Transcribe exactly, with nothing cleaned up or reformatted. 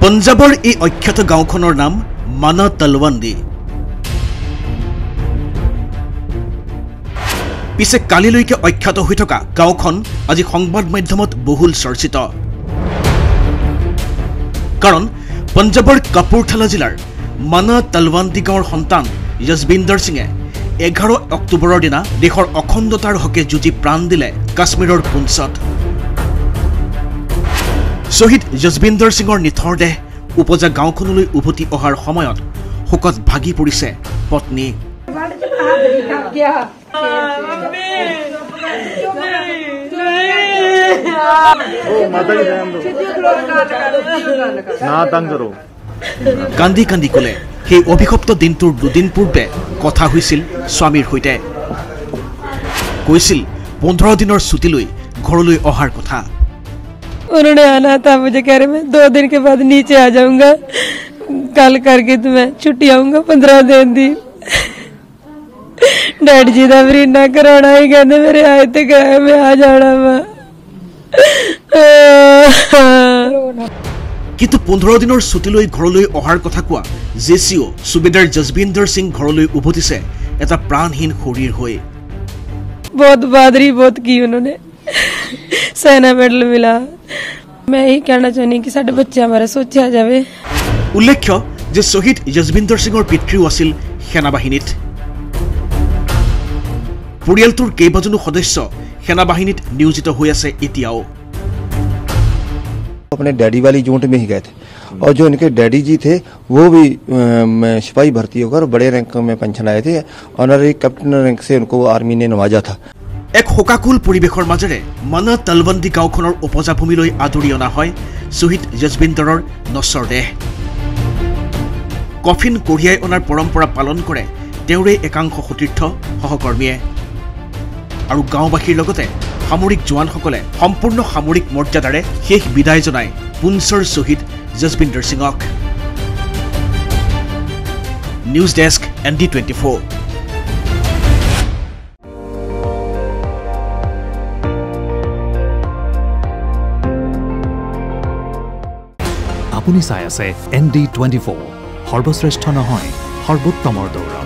पंजाबर এই অখ্যাত গাঁওখনৰ নাম মানা তলৱন্দী। পিছে কালিলৈকে অখ্যাত হৈ থকা গাঁওখন আজি সংবাদ মাধ্যমত বহুল চৰ্চিত। কাৰণ पंजाबर कपूरथला जिलार माना तलवंदी गाँवर सन्तान यशबिंदर सिंहे एगार अक्टोबर दिन देशर अखंडतार हके जुझि प्राण दिले काश्मीर पुंछत। शहीद यशबिंदर सिंहर निथर देह उपजा गाँवखनলৈ उभति अहार समयत शोकत भागी परिছে पत्नी। कान्दी कान्दी कले সেই অভিশপ্ত দিনটোৰ দুদিন পূৰ্বে কথা হৈছিল স্বামীৰ সৈতে। কৈছিল पंद्रह दिনৰ ছুটি লৈ ঘৰলৈ অহাৰ কথা। उन्होंने आना था, मुझे कह रहे मैं दो दिन के बाद नीचे आ जाऊंगा, कल करके तो मैं छुट्टी आऊंगा पंद्रह दिन दी। डैड जी का मरीना कराना ही कहते मेरे आए थे गए मैं आ जाना वा। কিন্তু पंद्रह दिনৰ ছুটি লৈ ঘৰলৈ অহাৰ কথা কোৱা জেচিও সুবেদাৰ যশবিন্দৰ সিং ঘৰলৈ উভতিছে এটা প্ৰাণহীন শৰীৰ হৈ। बहुत बहादुरी बहुत की उन्होंने, सेना मेडल मिला। मैं यही कहना चाहनी कि साडे बच्चे हमारा सोचा जाए। उल्लेख्य जे शहीद यशबिंदर सिंहर पितृও আছিল सेना बाहिनीत। परियालटोर केइबाजनो सदस्य सेना बाहिनीत नियोजित হৈ আছে এতিয়াও। अपने डैडी वाली यूनिट में ही गए थे और जो इनके डैडी जी थे वो भी सिपाही भर्ती होकर बड़े रैंक में पेंशन आए थे। ऑनररी कैप्टन रैंक से उनको आर्मी ने नवाजा था। एक शोकाकुल परिवेशर মাজেৰে माना तलवंदी गाँवखনৰ উপজাভূমিলৈ আদৰি অনা হয় শহীদ যশবিন্দৰৰ নশ্বৰ দেহ। কফিন কঢ়িয়াই অনাৰ পৰম্পৰা পালন কৰে তেওঁৰে একাংশ সতীৰ্থ সহকৰ্মীয়ে। আৰু গাঁওবাসীৰ লগতে সামৰিক জোৱানসকলে সম্পূৰ্ণ সামৰিক মৰ্যাদাৰে শেষ বিদায় জনায় পুঞ্চৰ শহীদ যশবিন্দৰ সিঙক। News desk N D twenty four. আপুনি চাই আছে এন ডি টুৱেণ্টি ফ'ৰ, সৰ্বশ্ৰেষ্ঠ নহয় সৰ্বোত্তমৰ দৌৰ।